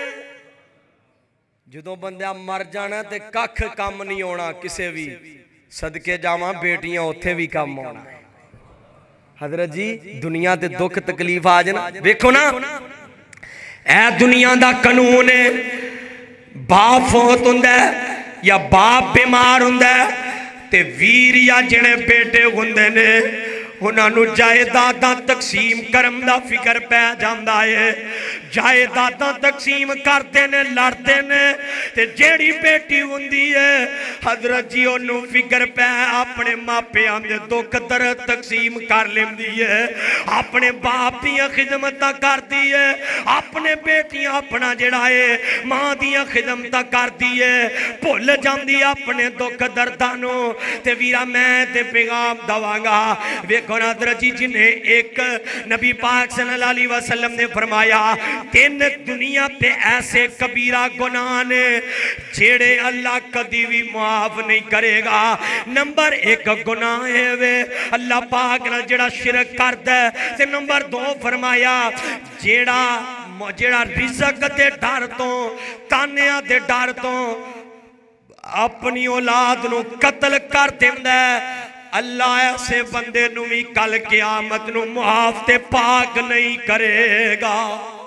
जो बंदा मर जाना ते कख काम नहीं होना, किसे भी सदके जावा बेटियां उथे भी काम होना। हजरत जी दुनिया ते दुख तकलीफ आ जाना, देखो ना ए दुनिया दा कानून है, बाप फौत हुंदा या बाप बीमार हुंदा ते वीर या जिहड़े बेटे हुंदे ने उन्होंने जायदादां तकसीम करम दा फिक्र पै जांदा है। जायदादां तकसीम करते ने लड़ते ने ते जेड़ी बेटी हुंदी है हजरत जी ओनू फिक्र पै अपने मापियां दे दुख दर्द तकसीम कर लेंदी है अपने बाप दियां खिदमतां करदी है अपने बेटियां अपना जिहड़ा है मां दियां खिदमतां करदी है भुल जांदी अपने दुख दर्दां नूं ते वीरा मैं ते पैगाम दवांगा वेखो ना हजरत जी जिन्हें एक नबी पाक सल्लल्लाहु अलैहि वसल्लम ने फरमाया तीन दुनिया पे ऐसे कबीरा गुनाह ने जेड़े अल्लाह कदी भी माफ नहीं करेगा। नंबर एक गुनाह है वे अल्लाह पाक नाल जेड़ा शिरक करदा है ते नंबर दो फरमाया जेड़ा जेड़ा रिज़्क दे डर तो तानिया दे डर तो अपनी औलाद नू कत्ल कर देंदा है अल्लाह ऐसे बंदे नू भी कल क़यामत नू मुआफ ते पाक नहीं करेगा।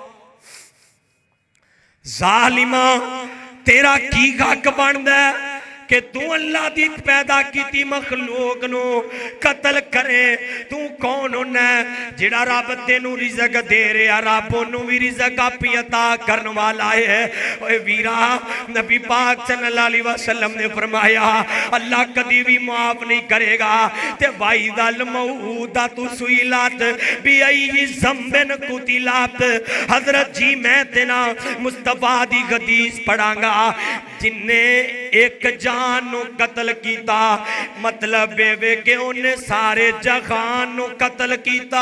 जालिमा तेरा की हक बनदा है कि तू अल्लाह दी पैदा की मखलूक नू कत्ल करे। तू कौन होना जिहड़ा रब तेनू रिज़्क दे रहा रब ओनू भी रिज़्क आपी अता करन वाला है। ओए वीरा नबी पाक सल्लल्लाहु अलैहि वसल्लम ने फरमाया अल्लाह कदी भी माफ नहीं करेगा। ते भाई दल मऊदा तू सुइलात भी आई ज़म्बिन कुतिलात हजरत जी मैं तेना मुस्तफा दी हदीस पढ़ांगा जिन्ने एक जान नु कत्ल कीता मतलब वे कि उन्हें सारे जहान नु कत्ल कीता।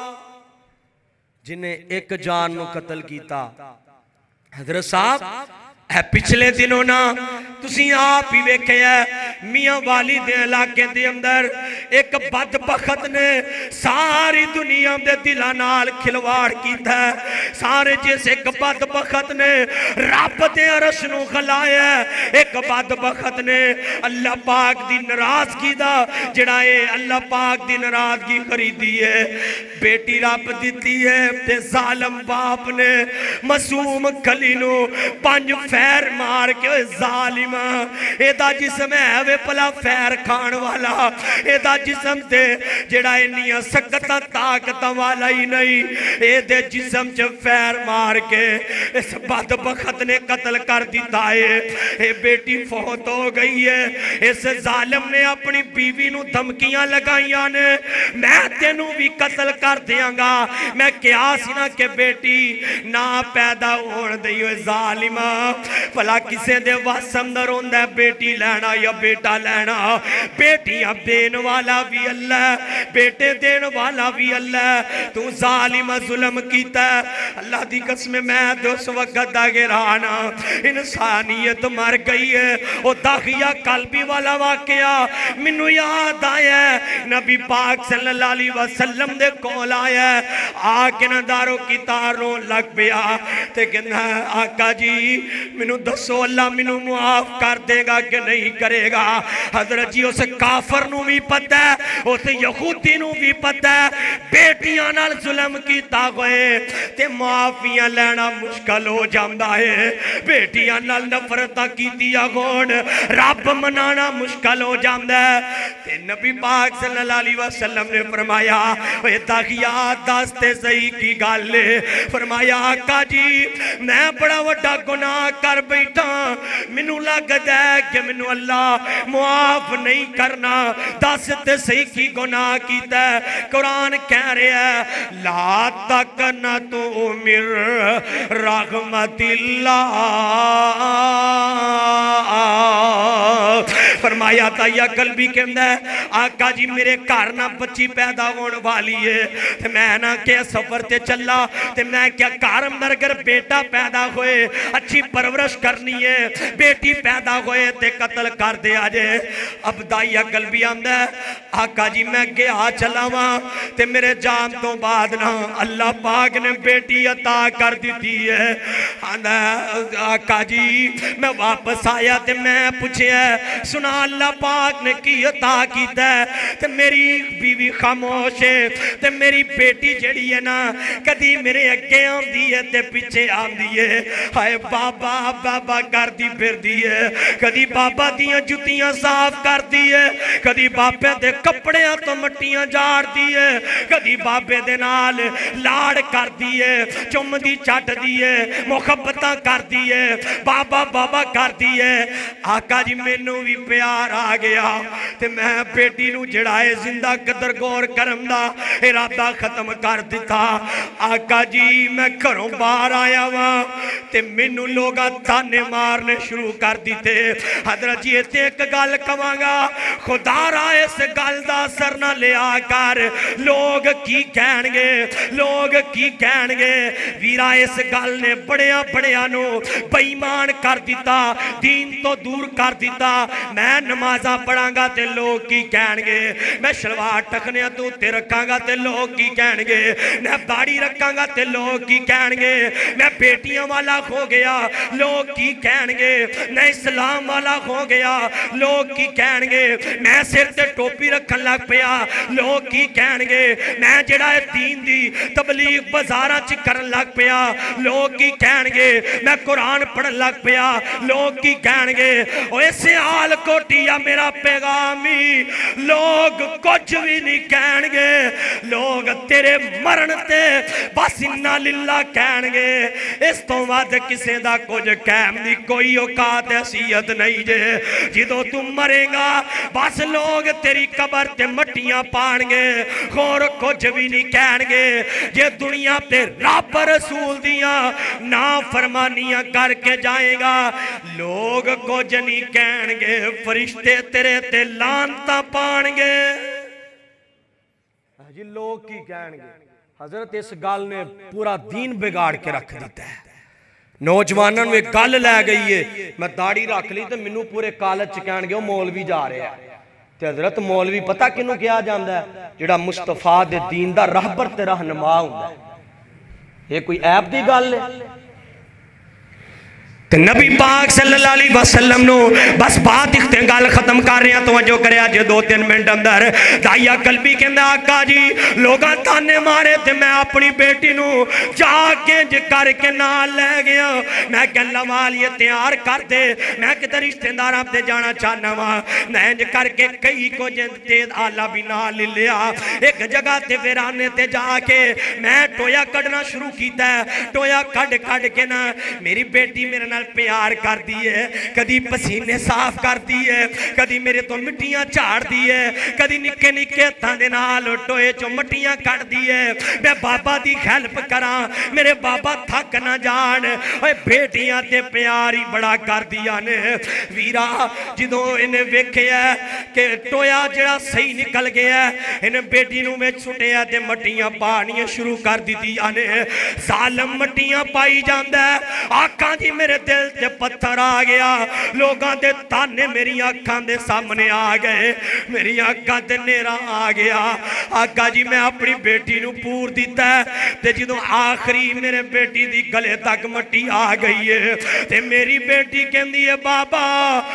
जिन्हें एक जान नु कत्ल कीता हजरत साहब है पिछले दिनों ना तुसी आप ही वेख्या मियां वाली दे इलाके दे अंदर एक बदबख्त ने सारी दुनिया दे दिलां नाल खिलवाड़ कीता सारे जिस एक बदबख्त ने रब दे अरश नू खलाया एक बदबख्त ने अल्लाह पाक दी नाराजगी दा जिहड़ा है अल्लाह पाक दी नाराजगी खरीदी है बेटी रब दिती है ते जालिम बाप ने मासूम कली नू पंज फैर मार के जालिमा एदा जिस्म है वे भला फैर खान वाला एदा जिस्म ते जेड़ा इन्नियां सकतां ताकतां वाला ही नहीं एदे जिस्म च फैर मार के इस बदबख्त ने कत्ल कर दिता है। ए बेटी फौत हो गई है इस जालिम ने अपनी बीवी नू धमकियां लगाइयां ने मैं तेनू भी कत्ल कर देंगा मैं क्या सी ना कि बेटी ना पैदा होण दई ओए जालिमा भला किसे दे वस अंदर होंदा बेटी लेना या बेटा लेना बेटियां देन वाला भी अल्लाह बेटे देन वाला भी अल्लाह तू जालिम जुल्म कीता अल्लाह दी कसम मैं तो उस वक्त दा गिराना इंसानियत मर गई है ओ दाखिया कल्बी वाला वाकया मैनू याद आया नबी पाक सल्लल्लाहु अलैहि वसल्लम दे कोल आया आके ना दारो की तारों लग पिया ते कहना आका जी मैनू दसो अल्लाह मैनू मुआफ कर देगा कि नहीं करेगा। हजरत जी उस काफर नू भी पता है उस यहूदी नू भी पता है बेटियां नाल जुल्म कीता होए ते माफियां लेना मुश्किल हो जांदा है बेटियां नाल नफरतां कीतियां होण रब मनाना मुश्किल हो जांदा है ते नबी पाक सल्लल्लाहु अलैहि वसल्लम ने फरमाया ओए दाखिया दस ते सही की गल है फरमाया आका जी मैं बड़ा वड्डा गुनाह कर बैठा मैनू लगदा है कि मैनू अल्लाह मुआफ नहीं करना दस ते सही की गुनाह कीता कुरान कह रहा है ला तक न तू मिर रहमतिल्लाह फरमाया ताया कल्बी कहंदा आका जी मेरे घर ना बच्ची पैदा होने वाली है ते मैं ना के सफर ते चला ते मैं क्या घर अंदर अगर बेटा पैदा होए अच्छी परवरिश करनी है बेटी पैदा होए ते कत्ल कर दे आजे। अब दाइया कल्बी आंदा आका जी मैं गया चला वा ते मेरे जान तो बाद ना अल्लाह पाक ने बेटी अता कर दी है आंदा आका जी मैं वापस आया ते मैं पूछया सुना सुना अल्लाह पाक ने की अता कीता है। ते मेरी बीवी खामोश है ते मेरी बेटी जड़ी है ना कदी मेरे अगे आंदी है ते पीछे आंदी है। हाय बाबा बाबा करदी फिरदी है, कदी बाबा दियां जुतियां साफ करदी है, कदी बाबे दे कपड़ियां तो मट्टियां झाड़दी है, कदी बाबे दे नाल लाड़ करदी है, चुमदी चटदी है, मुहब्बतां करदी है, बाबा बाबा करदी है। आका जी मैनू भी प्यार आ गया ते मैं बेटी नू जड़ा है जिंदा कदर गौर करम दा इरादा खत्म कर दिता। आका जी मैं घरों बाहर आया वा ते मैनू लोग ताने मारने शुरू कर दिते। हजरत जी इत्थे एक गल कवांगा, खुदारा इस गल दा असर ना लिया कर, लोग की कहणगे लोग की कहणगे। वीरा इस गल ने बड़िया बड़िया नू बेईमान कर दिता, दीन तो दूर कर दिता। मैं नमाजा पढ़ांगा ते लोग की कहणगे, मैं शलवार टखने तू उत्ते रखांगा ते लोग की कहणगे, मैं दाढ़ी रखांगा ते लोग की कहणगे, मैं बेटियां वाला हो गया लोग की कहणगे, मैं इस्लाम वाला हो गया लोग की कहणगे, मैं सिर ते टोपी रखन लग पिया लोग की कहणगे, मैं जड़ा है दीन दी तबलीग बाजारां च करन लग पिया लोग की कहणगे, मैं कुरान पढ़न लग पिया लोग की कहणगे। ओए इसे हाल कोटिया मेरा पैगाम ही, लोग कुछ भी नहीं कहणगे, लोग तेरे मरण ते बस इन्ना लिल्ला कहणगे। इस तो वध किसे दा कुछ कहण दी कोई औकात हैसियत नहीं जे। जिदों तू मरेगा बस लोग तेरी कबर ते मट्टियां पाणगे, होर कुछ भी नहीं कहणगे। जे दुनिया ते रब रसूल दियां ना फरमानियां करके जाएगा लोग कुछ नहीं कहणगे, फरिश्ते तेरे ते लानतां पाणगे। जी लोग की कहणगे। हजरत इस गल ने पूरा दीन बिगाड़ के रख दिता है। नौजवानों में गल लै गई है, मैं दाढ़ी रख ली तो मैनू पूरे कॉलेज च कहणगे मौलवी जा रहा है। ते हजरत मौलवी पता किनू कहा जाता है? जिहड़ा मुस्तफा दे दीन दा रहबर ते रहनुमा हुंदा है। ये कोई ऐब दी गल है? नबी पाक सल्लल्लाहु अलैहि वसल्लम नो बस बात इख्ते गल खत्म कर रहे हैं, तवज्जो करया जे दो तीन मिनट अंदर। दाइया कल्बी कहंदा आका जी लोगां ताने मारे ते मैं अपनी बेटी नू जाके ज करके नाल ले गया। मैं कहला वालिए तैयार कर दे, मैं किते रिश्तेदारां ते जाना चाहना वा। मैं इंज करके कई कुछ तेज आला भी नाल ले लिया। एक जगह ते वीराने ते जाके मैं टोया कढ़ना शुरू कीता। टोया कढ़ कढ़ के ना मेरी बेटी मेरे नाल प्यार कर दी है, कदी पसीने साफ कर दी है, कदी मेरे तो मिट्टियां झाड़ दी है, कदी निक्के निक्के हत्थां दे नाल टोए चो मिट्टियां कढ़ दी है। मैं बाबा दी हेल्प करा, मेरे बाबा थक ना जान। ओए बेटियां ते प्यार ही बड़ा कर दिया ने। वीरा जदों इन्हें वेखिया कि टोया जड़ा सही निकल गया, इन्हें बेटी नूं विच सुटिया ते मट्टियां पाणियां शुरू कर दित्तियां ने। जालम मट्टियां पाई जांदा, आका जी मेरे दिल ते पत्थर आ गया। लोगों के ताने मेरी अखां दे सामने आ गए, मेरी अखां ते नेरा आ गया। आका जी मैं अपनी बेटी नू पूर दिता ते जदों आखिरी मेरे बेटी दी गले तक मट्टी आ गई है ते मेरी बेटी कहंदी है बाबा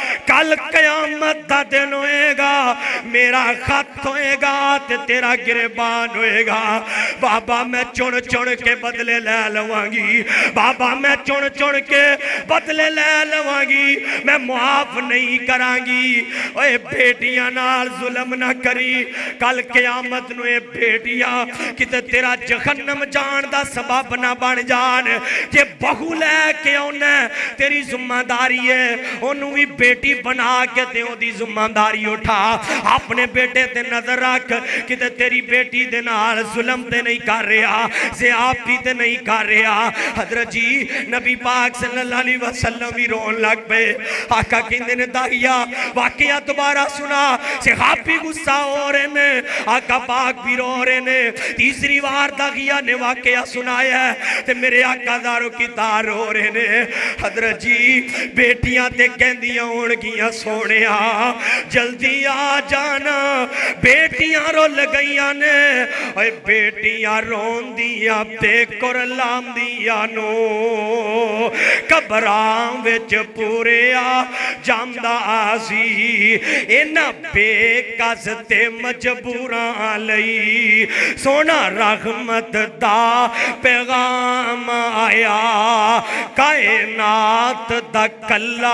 कल कयामत दा दिन होएगा, मेरा खत होएगा ते तेरा गिरबान होएगा। बाबा मैं चुन चुन के बदले ले लवांगी, बाबा मैं चुन चुन के बदले ले लवांगी, मैं मुआफ नहीं करांगी। ओए बेटियां नाल जुल्म ना करी, कल क़यामत नूं ए बेटियां किते तेरा जहन्नम जान दा सबब ना बन जान। जे बहू लैके आउना तेरी जिम्मेदारी है, ओनू भी बेटी बना के ते ओदी जिम्मेदारी उठा। अपने बेटे ते नजर रख किते तेरी बेटी दे नाल जुल्म ते नहीं कर रहा, ज़्यादती ते नहीं कर रहा। हजरत जी नबी पाक सल्लल्लाहु अलैहि वसल्लम भी रोन लग पे। आका कहंदे ने दाहिया वाकया दोबारा सुना, सहाबी गुस्सा हो रहे ने, आका पाक भी रो रहे ने। तीसरी बार दाहिया ने वाकया सुनाया ते मेरे आका दारो की तार रो रहे ने। हजरत जी बेटियां ते कहंदियां होणगियां सोहणिया जल्दी आ जाना, बेटियां रुल गईयां ने। ओए बेटियां रोंदियां ते कुरलांदियां नो कबर कबरां विच पूरिया जांदा सी इन्हां बेकस ते मजबूरां लई सोना रहमत दा पैगाम आया कायनात दा कल्ला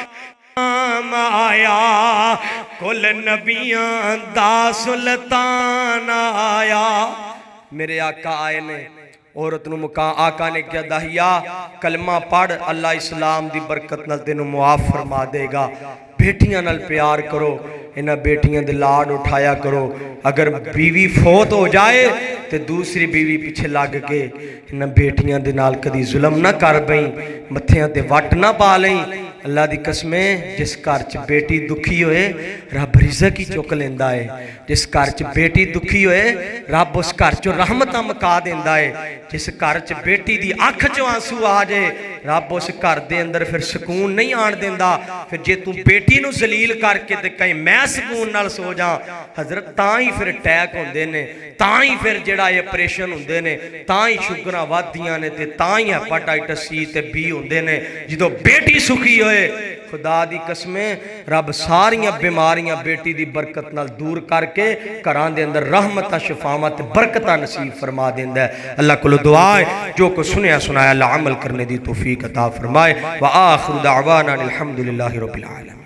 आया कुल नबियां दा सुल्तान आया। मेरे आका आए ने औरत नूं मुका आका ने क्या दहिया कलमा पढ़ अल्लाह इस्लाम दी बरकत नाल तेनू मुआफ फरमा देगा। बेटियां नाल प्यार करो इन्हां बेटियां दे लाड उठाया करो। अगर बीवी फौत हो जाए तो दूसरी बीवी पिछे लग के इन्हां बेटियां दे नाल कदी जुल्म ना कर पई मत्थियां ते वट ना पा लई। अल्लाह दी कसमें जिस घर च बेटी दुखी होए रब रिज़क ही चुक लेंदा है। जिस घर च बेटी दुखी होए रब उस घर चो रहमत मका देंदा है। जिस घर च बेटी दी अख चो आंसू आ जाए रब उस घर दे अंदर फिर सुकून नहीं आन देंदा। फिर जे तू बेटी नू जलील करके ते कहीं मैं सुकून नाल सो जा हजरत तां ही फिर अटैक होंदे ने तां ही फिर जेड़ा ऑपरेशन होंदे ने तां ही शुगरां वधदियां ने ते तां ही हेपाटाइटिस सी ते बी होंदे ने। जो बेटी सुखी होए खुदा दी कसमें रब सारियां बीमारियां बेटी दी बरकत नाल दूर करके घरां दे अंदर रहमत शफावां ते बरकतां नसीब फरमा देंदा है। अल्लाह कोलो दुआ है जो कुछ सुनया सुनाया अल्लाह अमल करने दी तौफीक अता फरमाए। व आखिरु दावाना अल्हम्दुलिल्लाहि रब्बिल आलमीन।